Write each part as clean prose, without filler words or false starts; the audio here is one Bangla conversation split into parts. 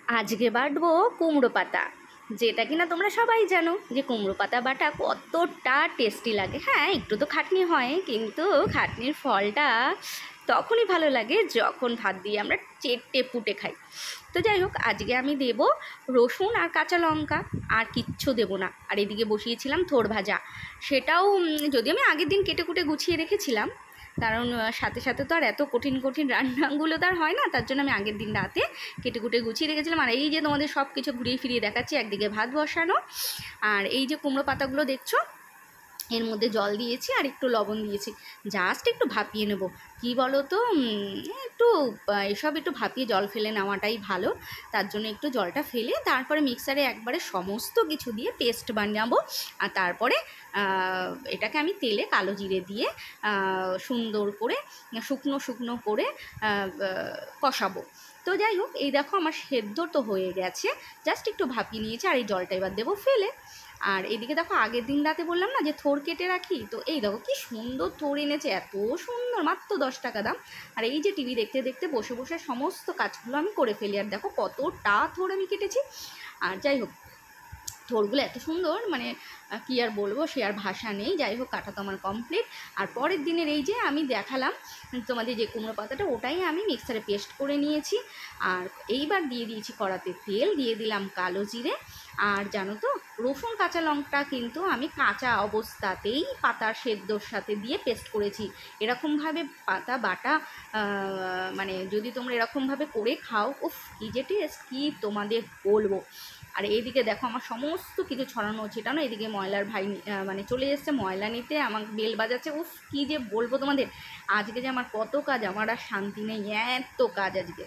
আজকে বাটবো কুমড়ো পাতা, যেটা কিনা তোমরা সবাই জানো যে কুমড়ো পাতা বাটা কতটা টেস্টি লাগে। হ্যাঁ, একটু তো খাটনি হয়, কিন্তু খাটনির ফলটা তখনই ভালো লাগে যখন ভাত দিয়ে আমরা চেটে পুটে খাই। তো যাই হোক, আজকে আমি দেব রসুন আর কাঁচা লঙ্কা, আর কিচ্ছু দেব না। আর এদিকে বসিয়েছিলাম থোর ভাজা, সেটাও যদি আমি আগের দিন কেটে কুটে গুছিয়ে রেখেছিলাম, কারণ সাথে সাথে তো আর এত কঠিন কঠিন রান্নাগুলো তো আর হয় না, তার জন্য আমি আগের দিন রাতে কেটে কুটে গুছিয়ে রেখেছিলাম। আর এই যে তোমাদের সব কিছু ঘুরিয়ে ফিরিয়ে দেখাচ্ছি, একদিকে ভাত বসানো, আর এই যে কুমড়ো পাতাগুলো দেখছো এর মধ্যে জল দিয়েছি আর একটু লবণ দিয়েছি, জাস্ট একটু ভাপিয়ে নেব। কি বলো তো, একটু এসব একটু ভাপিয়ে জল ফেলে নেওয়াটাই ভালো। তার জন্য একটু জলটা ফেলে তারপরে মিক্সারে একবারে সমস্ত কিছু দিয়ে পেস্ট বানাবো। আর তারপরে এটাকে আমি তেলে কালো জিরে দিয়ে সুন্দর করে শুকনো শুকনো করে কষাবো। তো যাই হোক, এই দেখো আমার সেদ্ধ তো হয়ে গেছে, জাস্ট একটু ভাপিয়ে নিয়েছি। আর এই জলটা এবার দেবো ফেলে। আর এদিকে দেখো, আগের দিন রাতে বললাম না যে থোর কেটে রাখি, তো এই দেখো কি সুন্দর থোর এনেছে, এত সুন্দর, মাত্র 10 টাকা দাম। আর এই যে টিভি দেখতে দেখতে বসে বসে সমস্ত কাজগুলো আমি করে ফেলি। আর দেখো কতটা থোর আমি কেটেছি। আর যাই হোক, থোরগুলো এত সুন্দর, মানে কি আর বলবো, সে আর ভাষা নেই। যাই হোক, কাটা তো আমার কমপ্লিট। আর পরের দিনের এই যে আমি দেখালাম তোমাদের যে কুমড়ো পাতাটা, ওটাই আমি মিক্সারে পেস্ট করে নিয়েছি। আর এইবার দিয়ে দিয়েছি কড়াতে তেল, দিয়ে দিলাম কালো জিরে। আর জানো তো, রসুন কাঁচা লঙ্কা কিন্তু আমি কাঁচা অবস্থাতেই পাতার সেদ্ধর সাথে দিয়ে পেস্ট করেছি। এরকমভাবে পাতা বাটা মানে যদি তোমরা এরকমভাবে করে খাও, উফ কী যে টেস্ট, কী তোমাদের বলবো। আর এইদিকে দেখো আমার সমস্ত কিছু ছড়ানো ছিটানো, এদিকে ময়লার ভাই মানে চলে এসছে ময়লা নিতে, আমাকে বেল বাজাচ্ছে। উফ কী যে বলবো তোমাদের, আজকে যে আমার কত কাজ, আমার আর শান্তি নেই, এত কাজ আজকে।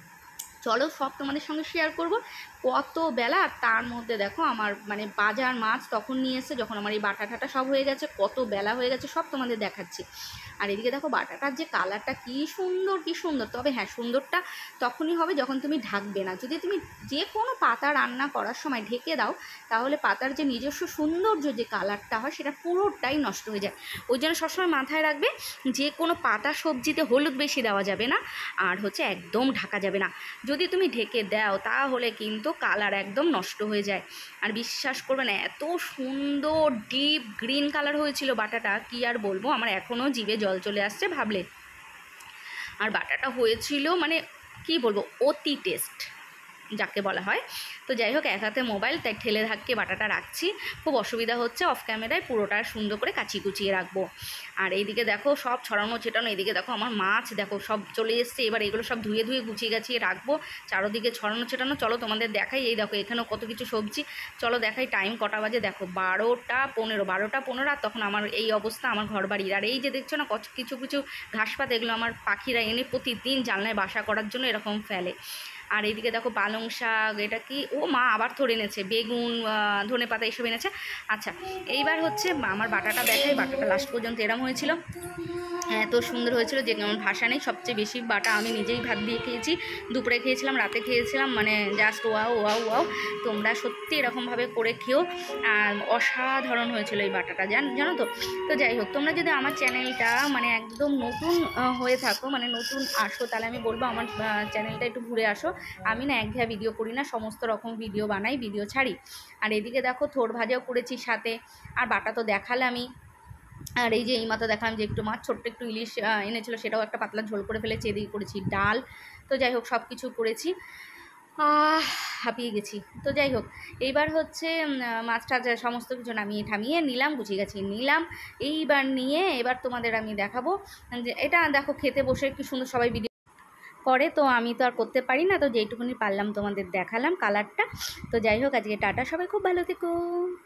চলো সব তোমাদের সঙ্গে শেয়ার করব। কত বেলা, আর তার মধ্যে দেখো আমার মানে বাজার মাছ তখন নিয়ে এসে, যখন আমার এই বাটা ঠাটা সব হয়ে গেছে, কত বেলা হয়ে গেছে, সব তোমাদের দেখাচ্ছি। আর এদিকে দেখো বাটাটার যে কালারটা কী সুন্দর, কী সুন্দর। তবে হ্যাঁ, সুন্দরটা তখনই হবে যখন তুমি ঢাকবে না। যদি তুমি যে কোনো পাতা রান্না করার সময় ঢেকে দাও, তাহলে পাতার যে নিজস্ব সৌন্দর্য যে কালারটা হয়, সেটা পুরোটাই নষ্ট হয়ে যায়। ওই জন্য সবসময় মাথায় রাখবে, যে কোনো পাতা সবজিতে হলুদ বেশি দেওয়া যাবে না, আর হচ্ছে একদম ঢাকা যাবে না। যদি তুমি ঢেকে দাও তাহলে কিন্তু কালার একদম নষ্ট হয়ে যায়। আর বিশ্বাস করবে না, এত সুন্দর ডিপ গ্রিন কালার হয়েছিল বাটাটা, কি আর বলবো, আমার এখনও জিভে জল চলে আসছে ভাবলে। আর বাটাটা হয়েছিল মানে কি বলবো, অতি টেস্ট যাকে বলা হয়। তো যাই হোক, এক হাতে মোবাইল, তাই ঠেলে ধাক্কে বাটাটা রাখছি, খুব অসুবিধা হচ্ছে। অফ ক্যামেরায় পুরোটা সুন্দর করে কাচিয়ে কুচিয়ে রাখবো। আর এইদিকে দেখো সব ছড়ানো ছেটানো, এদিকে দেখো আমার মাছ দেখো সব চলে এসছে। এবার এগুলো সব ধুয়ে ধুয়ে গুছিয়ে গাছিয়ে রাখবো, চারোদিকে ছড়ানো ছেটানো। চলো তোমাদের দেখাই, এই দেখো এখানেও কত কিছু সবজি। চলো দেখাই টাইম কটা বাজে, দেখো 12:15। আর তখন আমার এই অবস্থা আমার ঘর বাড়ির। আর এই যে দেখছো না কিছু কিছু ঘাসপাত, এগুলো আমার পাখিরা এনে প্রতিদিন জানলায় বাসা করার জন্য এরকম ফেলে। আর এইদিকে দেখো পালং শাক, এটা কি, ও মা আবার ধরে এনেছে, বেগুন ধনে পাতা এসব এনেছে। আচ্ছা, এইবার হচ্ছে আমার বাটাটা দেখাই। বাটাটা লাস্ট পর্যন্ত এরম হয়েছিল, এত সুন্দর হয়েছিল যে আমার ভাষা নেই। সবচেয়ে বেশি বাটা আমি নিজেই ভাত দিয়ে খেয়েছি, দুপুরে খেয়েছিলাম, রাতে খেয়েছিলাম, মানে জাস্ট ওয়াও ওয়াও ওয়াও। তোমরা সত্যি এরকমভাবে করে খেও। আর অসাধারণ হয়েছিল এই বাটাটা, জানো তো। তো যাই হোক, তোমরা যদি আমার চ্যানেলটা মানে একদম নতুন হয়ে থাকো, মানে নতুন আসো, তাহলে আমি বলবো আমার চ্যানেলটা একটু ঘুরে আসো। আমি না একঘেয়া ভিডিও করি না, সমস্ত রকম ভিডিও বানাই, ভিডিও ছাড়ি। আর এদিকে দেখো থোর ভাজাও করেছি সাথে, আর বাটা তো দেখালামই। আর এই যে এই মাথা দেখালাম যে একটু মাছ, ছোট্ট একটু ইলিশ এনেছিল, সেটাও একটা পাতলা ঝোল করে ফেলেছি। এদিকে করেছি ডাল। তো যাই হোক, সব কিছু করেছি, হাঁপিয়ে গেছি। তো যাই হোক, এইবার হচ্ছে মাছটা সমস্ত কিছু নামিয়ে ঠামিয়ে নিলাম, গুছিয়ে গাছিয়ে নিলাম। এইবার নিয়ে এবার তোমাদের আমি দেখাবো যে এটা দেখো খেতে বসে কি সুন্দর সবাই ভিডিও করে। তো আমি তো আর করতে পারি না, তো যেইটুকুনি পারলাম তোমাদের দেখালাম কালারটা। তো যাই হোক, আজকে টাটা, সবাই খুব ভালো থেকো।